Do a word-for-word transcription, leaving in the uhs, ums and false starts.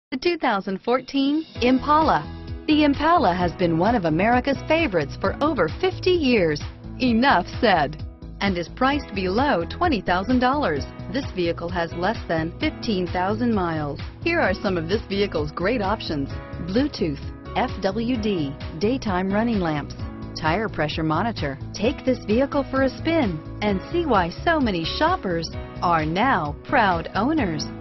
The two thousand fourteen Impala. The Impala has been one of America's favorites for over fifty years. Enough said. And is priced below twenty thousand dollars. This vehicle has less than fifteen thousand miles. Here are some of this vehicle's great options: Bluetooth, F W D, daytime running lamps, tire pressure monitor. Take this vehicle for a spin and see why so many shoppers are now proud owners.